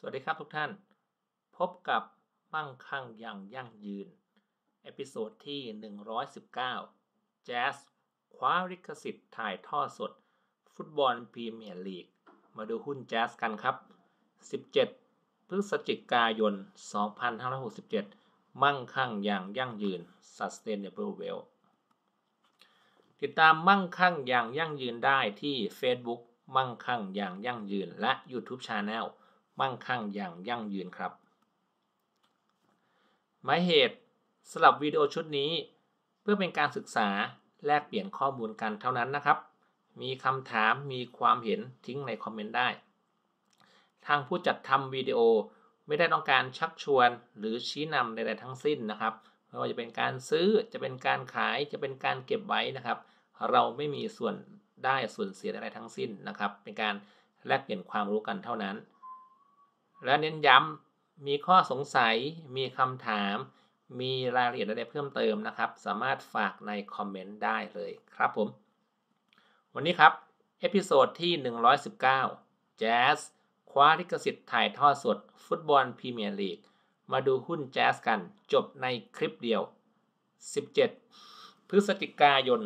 สวัสดีครับทุกท่านพบกับมั่งคั่งอย่างยั่งยืนเอพิโซดที่119แจ๊สคว้าลิขสิทธิ์ถ่ายทอดสดฟุตบอลพรีเมียร์ลีกมาดูหุ้นแจ๊สกันครับ17พฤศจิกายน2567มั่งคั่งอย่างยั่งยืน Sustainable Wealth ติดตามมั่งคั่งอย่างยั่งยืนได้ที่ Facebook มั่งคั่งอย่างยั่งยืนและ YouTube Channelมั่งคั่งอย่างยั่งยืนครับหมายเหตุสำหรับวิดีโอชุดนี้เพื่อเป็นการศึกษาแลกเปลี่ยนข้อมูลกันเท่านั้นนะครับมีคำถามมีความเห็นทิ้งในคอมเมนต์ได้ทางผู้จัดทำวิดีโอไม่ได้ต้องการชักชวนหรือชี้นำใดๆทั้งสิ้นนะครับไม่ว่าจะเป็นการซื้อจะเป็นการขายจะเป็นการเก็บไว้นะครับเราไม่มีส่วนได้ส่วนเสียใดๆทั้งสิ้นนะครับเป็นการแลกเปลี่ยนความรู้กันเท่านั้นและเน้นย้ำมีข้อสงสัยมีคำถามมีรายละเอียดอะไรเพิ่มเติมนะครับสามารถฝากในคอมเมนต์ได้เลยครับผมวันนี้ครับเอพิโซดที่119แจ๊สคว้าลิขสิทธิ์ถ่ายทอดสดฟุตบอลพรีเมียร์ลีกมาดูหุ้นแจ๊สกันจบในคลิปเดียว17พฤศจิกายน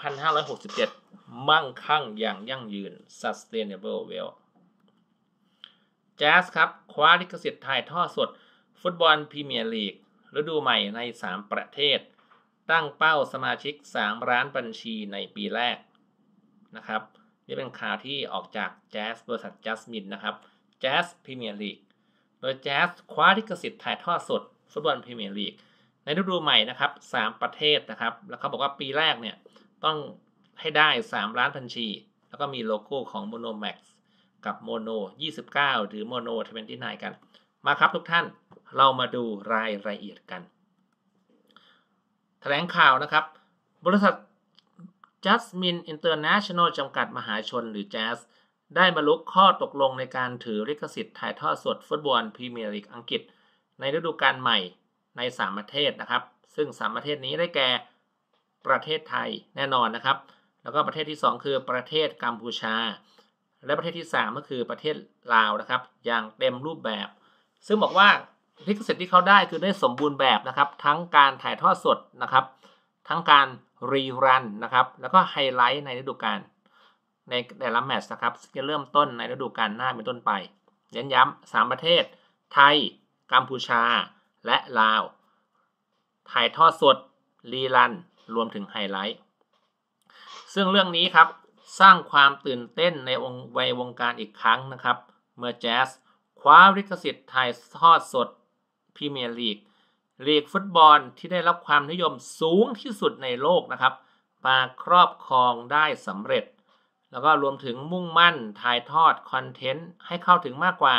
2567มั่งคั่งอย่างยั่งยืน Sustainable Wealthแจ๊สครับคว้าลิขสิทธิ์ถ่ายทอดสดฟุตบอลพรีเมียร์ลีกฤดูใหม่ใน3ประเทศตั้งเป้าสมาชิก3ล้านบัญชีในปีแรกนะครับนี่เป็นข่าวที่ออกจากแจ๊สบริษัทจัสมินนะครับแจ๊สพรีเมียร์ลีกโดยแจ๊สคว้าลิขสิทธิ์ถ่ายทอดสดฟุตบอลพรีเมียร์ลีกในฤดูใหม่นะครับ3ประเทศนะครับแล้วเขาบอกว่าปีแรกเนี่ยต้องให้ได้3ล้านบัญชีแล้วก็มีโลโก้ของ Monomaxกับโมโน29หรือโมโน29กันมาครับทุกท่านเรามาดูรายละเอียดกันแถลงข่าวนะครับบริษัท Jasmine International จำกัดมหาชนหรือ Jazz ได้บรรลุข้อตกลงในการถือลิขสิทธิ์ถ่ายทอดสดฟุตบอลพรีเมียร์ลีกอังกฤษในฤดูกาลใหม่ใน3ประเทศนะครับซึ่ง3ประเทศนี้ได้แก่ประเทศไทยแน่นอนนะครับแล้วก็ประเทศที่2คือประเทศกัมพูชาและประเทศที่3ก็คือประเทศลาวนะครับอย่างเต็มรูปแบบซึ่งบอกว่าลิขสิทธิ์ที่เขาได้คือได้สมบูรณ์แบบนะครับทั้งการถ่ายทอดสดนะครับทั้งการรีรันนะครับแล้วก็ไฮไลท์ในฤดูกาลในแต่ละแมตช์นะครับจะเริ่มต้นในฤดูกาลหน้าเป็นต้นไปเน้นย้ำ3ประเทศไทยกัมพูชาและลาวถ่ายทอดสดรีรันรวมถึงไฮไลท์ซึ่งเรื่องนี้ครับสร้างความตื่นเต้นในวงการอีกครั้งนะครับเมื่อแจ๊สคว้าลิขสิทธิ์ถ่ายทอดสดพรีเมียร์ลีกฟุตบอลที่ได้รับความนิยมสูงที่สุดในโลกนะครับมาครอบครองได้สำเร็จแล้วก็รวมถึงมุ่งมั่นถ่ายทอดคอนเทนต์ให้เข้าถึงมากกว่า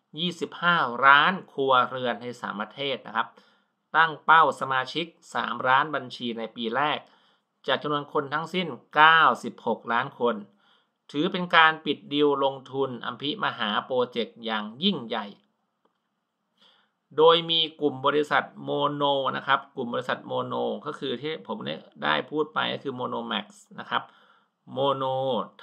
25ล้านครัวเรือนใน3ประเทศนะครับตั้งเป้าสมาชิก3ล้านบัญชีในปีแรกจากจำนวนคนทั้งสิ้น96ล้านคนถือเป็นการปิดดีลลงทุนอัมพิมหาโปรเจกต์อย่างยิ่งใหญ่โดยมีกลุ่มบริษัทโมโนนะครับกลุ่มบริษัทโมโนก็คือที่ผมได้พูดไปก็คือ Monomax นะครับโมโน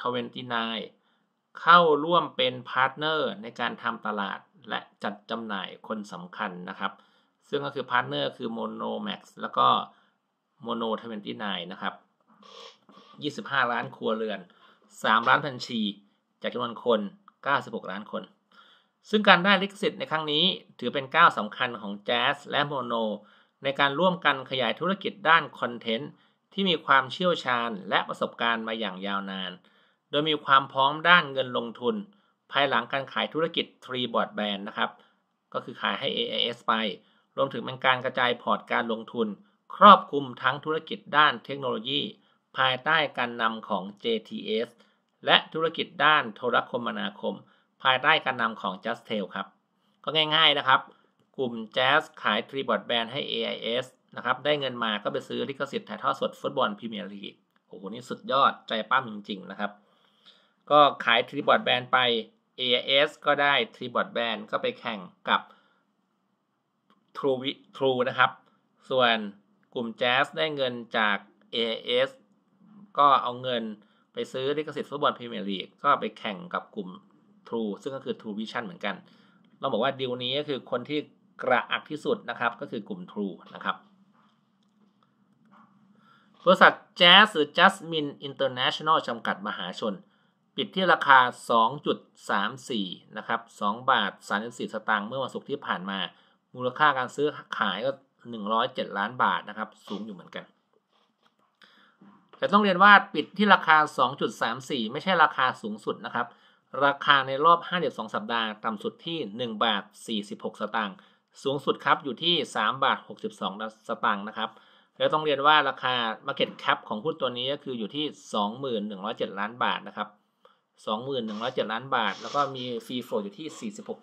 29เข้าร่วมเป็นพาร์ทเนอร์ในการทำตลาดและจัดจำหน่ายคนสำคัญนะครับซึ่งก็คือพาร์ทเนอร์คือ Monomax แล้วก็โมโน29นะครับ25ล้านครัวเรือน3ล้านบัญชีจากจำนวนคน96ล้านคนซึ่งการได้ลิขสิทธิ์ในครั้งนี้ถือเป็นก้าวสำคัญของแจ๊สและโมโนในการร่วมกันขยายธุรกิจด้านคอนเทนต์ที่มีความเชี่ยวชาญและประสบการณ์มาอย่างยาวนานโดยมีความพร้อมด้านเงินลงทุนภายหลังการขายธุรกิจ Tree Broadband นะครับก็คือขายให้ AIS ไปรวมถึงเป็นการกระจายพอร์ตการลงทุนครอบคลุมทั้งธุรกิจด้านเทคโนโลยีภายใต้การนำของ JTS และธุรกิจด้านโทรคมนาคมภายใต้การนำของ Justel ครับก็ง่ายๆนะครับกลุ่ม Jazz ขาย Tree Broadband ให้ AIS นะครับได้เงินมาก็ไปซื้อลิขสิทธิ์ถ่ายทอดสดฟุตบอลพรีเมียร์ลีกโอ้โหนี่สุดยอดใจปั้มจริงๆนะครับก็ขาย Tree Broadband ไป AIS ก็ได้ Tree Broadband ก็ไปแข่งกับ True นะครับส่วนกลุ่ม Jazz ได้เงินจาก AIS ก็เอาเงินไปซื้อลิขสิทธิ์ฟุตบอลพรีเมียร์ลีกก็ไปแข่งกับกลุ่ม True ซึ่งก็คือ True Vision เหมือนกันเราบอกว่าดีลนี้ก็คือคนที่กระอักที่สุดนะครับก็คือกลุ่ม True นะครับบริษัท Jazz หรือ Jasmine International จำกัดมหาชนปิดที่ราคา 2.34 นะครับ2 บาท 34 สตางค์เมื่อวันศุกร์ที่ผ่านมามูลค่าการซื้อขายก็107 ล้านบาทนะครับสูงอยู่เหมือนกันแต่ต้องเรียนว่าปิดที่ราคา 2.34 ไม่ใช่ราคาสูงสุดนะครับราคาในรอบ52สัปดาห์ต่ำสุดที่1 บาท 46 สตางค์สูงสุดครับอยู่ที่3 บาท 62 สตางค์นะครับแล้วต้องเรียนว่าราคา Market Cap ของหุ้นตัวนี้ก็คืออยู่ที่ 2107 ล้านบาทนะครับ2107 ล้านบาทแล้วก็มีฟรีโฟลว์อยู่ที่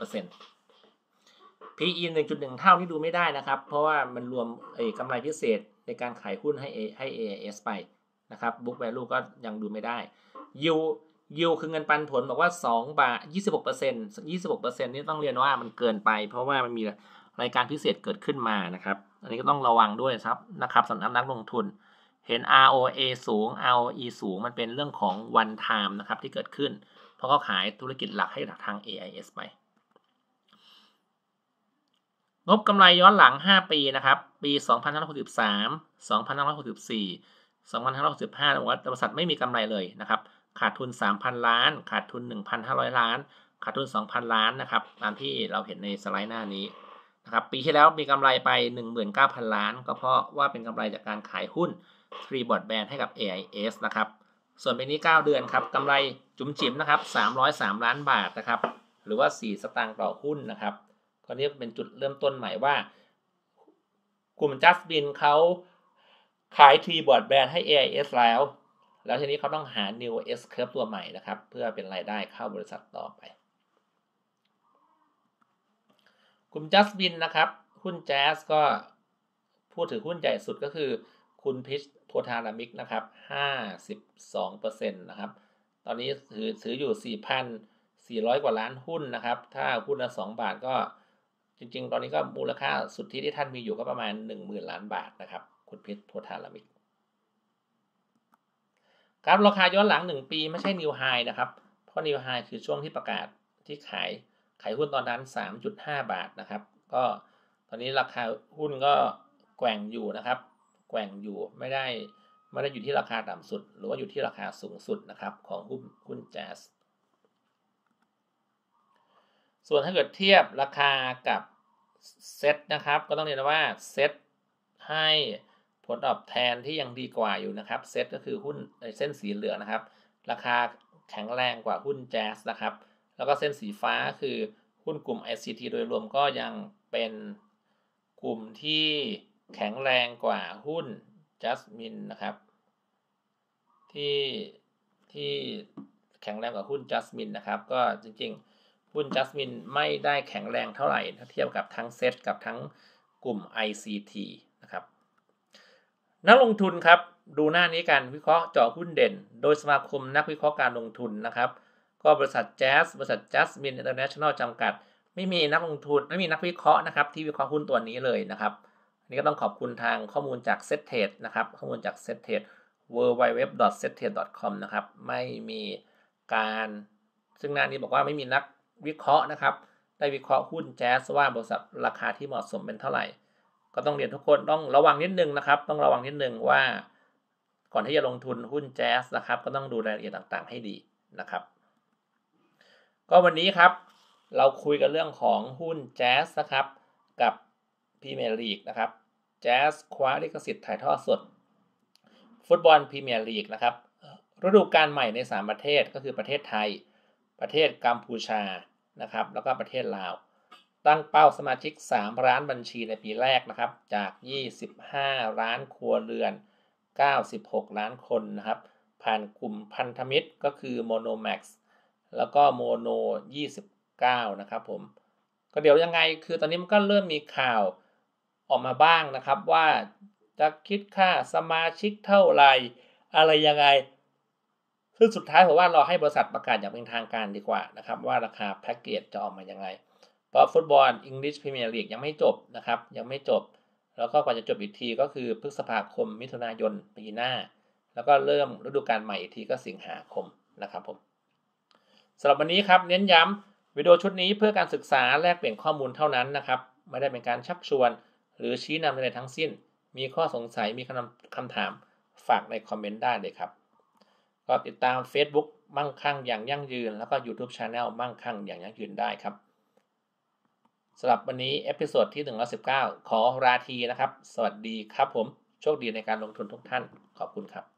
46% PE 1.1 เท่าที่ดูไม่ได้นะครับเพราะว่ามันรวมกำไรพิเศษในการขายหุ้นให้ AIS ไปนะครับ Book Value ก็ยังดูไม่ได้ Yield คือเงินปันผลบอกว่า2 บาท 26% นี่ต้องเรียนว่ามันเกินไปเพราะว่ามันมีรายการพิเศษเกิดขึ้นมานะครับอันนี้ก็ต้องระวังด้วยนะครับสำหรับนักลงทุนเห็น ROA สูง ROE สูงมันเป็นเรื่องของ one time นะครับที่เกิดขึ้นเพราะเขาขายธุรกิจหลักให้ทาง AIS ไปงบกำไรย้อนหลัง5ปีนะครับปี2563 2564 2565บอกว่าบริษัทไม่มีกำไรเลยนะครับขาดทุน 3,000 ล้านขาดทุน 1,500 ล้านขาดทุน 2,000 ล้านนะครับตามที่เราเห็นในสไลด์หน้านี้นะครับปีที่แล้วมีกำไรไป 19,000 ล้านก็เพราะว่าเป็นกำไรจากการขายหุ้น Tree Broadband ให้กับ AIS นะครับส่วนปีนี้9เดือนครับกำไรจุ๋มจิ๋มนะครับ303 ล้านบาทนะครับหรือว่า4 สตางค์ต่อหุ้นนะครับก็นี้เป็นจุดเริ่มต้นใหม่ว่ากลุ่ม Jasmine เขาขาย Tree Broadband ให้ AIS แล้วทีนี้เขาต้องหา New S Curve ตัวใหม่นะครับเพื่อเป็นรายได้เข้าบริษัทต่อไปกลุ่ม Jasmine นะครับหุ้น Jazz ก็ผู้ถือหุ้นใหญ่สุดก็คือคุณพิชโพธารามิกนะครับ 52% นะครับตอนนี้ถืออยู่ 4,400 กว่าล้านหุ้นนะครับถ้าหุ้นละ2 บาทก็จริงๆตอนนี้ก็มูลค่าสุทธิที่ท่านมีอยู่ก็ประมาณ 10,000 ล้านบาทนะครับคุณพิชโพธารามิกครับราคาย้อนหลัง1ปีไม่ใช่ New High นะครับเพราะ New High คือช่วงที่ประกาศที่ขายหุ้นตอนนั้น 3.5 บาทนะครับก็ตอนนี้ราคาหุ้นก็แกว่งอยู่นะครับแกว่งอยู่ไม่ได้อยู่ที่ราคาต่ำสุดหรือว่าอยู่ที่ราคาสูงสุดนะครับของหุ้น Jazz ส่วนถ้าเกิดเทียบราคากับเซ็ตนะครับก็ต้องเรียนว่าเซ็ตให้ผลตอบแทนที่ยังดีกว่าอยู่นะครับเซ็ตก็คือหุ้นเส้นสีเหลืองนะครับราคาแข็งแรงกว่าหุ้น Jazz นะครับแล้วก็เส้นสีฟ้าคือหุ้นกลุ่ม ICT โดยรวมก็ยังเป็นกลุ่มที่แข็งแรงกว่าหุ้น Jasmine นะครับที่แข็งแรงกว่าหุ้น Jasmine นะครับก็จริงๆหุ้น Jasmine ไม่ได้แข็งแรงเท่าไหร่ถ้าเทียบกับทั้งเซ็ตกับทั้งกลุ่ม ICT นะครับนักลงทุนครับดูหน้านี้กันวิเคราะห์เจาะหุ้นเด่นโดยสมาคมนักวิเคราะห์การลงทุนนะครับก็บริษัท Jazz บริษัท Jasmine International จำกัดไม่มีนักลงทุนไม่มีนักวิเคราะห์นะครับที่วิเคราะห์หุ้นตัวนี้เลยนะครับอันนี้ก็ต้องขอบคุณทางข้อมูลจาก Settade นะครับข้อมูลจาก Settade www.settade.com นะครับไม่มีการซึ่งหน้านี้บอกว่าไม่มีนักวิเคราะห์นะครับได้วิเคราะห์หุ้น Jazz ว่าบริษัทราคาที่เหมาะสมเป็นเท่าไหร่ก็ต้องเรียนทุกคนต้องระวังนิดนึงนะครับต้องระวังนิดนึงว่าก่อนที่จะลงทุนหุ้น Jazz นะครับก็ต้องดูรายละเอียดต่างๆให้ดีนะครับก็วันนี้ครับเราคุยกันเรื่องของหุ้น Jazz นะครับกับพรีเมียร์ลีกนะครับ Jazz คว้าลิขสิทธิ์ถ่ายทอดสดฟุตบอลพรีเมียร์ลีกนะครับฤดูกาลใหม่ใน3ประเทศก็คือประเทศไทยประเทศกัมพูชานะครับแล้วก็ประเทศลาวตั้งเป้าสมาชิก3ล้านบัญชีในปีแรกนะครับจาก25ล้านครัวเรือน96ล้านคนนะครับผ่านกลุ่มพันธมิตรก็คือ Monomax แล้วก็ Mono 29นะครับผมก็เดี๋ยวยังไงคือตอนนี้มันก็เริ่มมีข่าวออกมาบ้างนะครับว่าจะคิดค่าสมาชิกเท่าไหร่อะไรยังไงซึ่งสุดท้ายผมว่าเราให้บริษัทประกาศอย่างเป็นทางการดีกว่านะครับว่าราคาแพ็กเกจจะออกมายังไงเพราะฟุตบอล English Premier League ยังไม่จบนะครับยังไม่จบแล้วก็กว่าจะจบอีกทีก็คือพฤษภาคมมิถุนายนปีหน้าแล้วก็เริ่มฤดูกาลใหม่อีกทีก็สิงหาคมนะครับผมสำหรับวันนี้ครับเน้นย้ำวิดีโอชุดนี้เพื่อการศึกษาแลกเปลี่ยนข้อมูลเท่านั้นนะครับไม่ได้เป็นการชักชวนหรือชี้นำอะไรทั้งสิ้นมีข้อสงสัยมีคำถามฝากในคอมเมนต์ได้เลยครับก็ติดตาม Facebook มั่งคั่งอย่างยั่งยืนแล้วก็ YouTube Channel มั่งคั่งอย่างยั่งยืนได้ครับสำหรับวันนี้เอพิโซดที่119ขอราทีนะครับสวัสดีครับผมโชคดีในการลงทุนทุกท่านขอบคุณครับ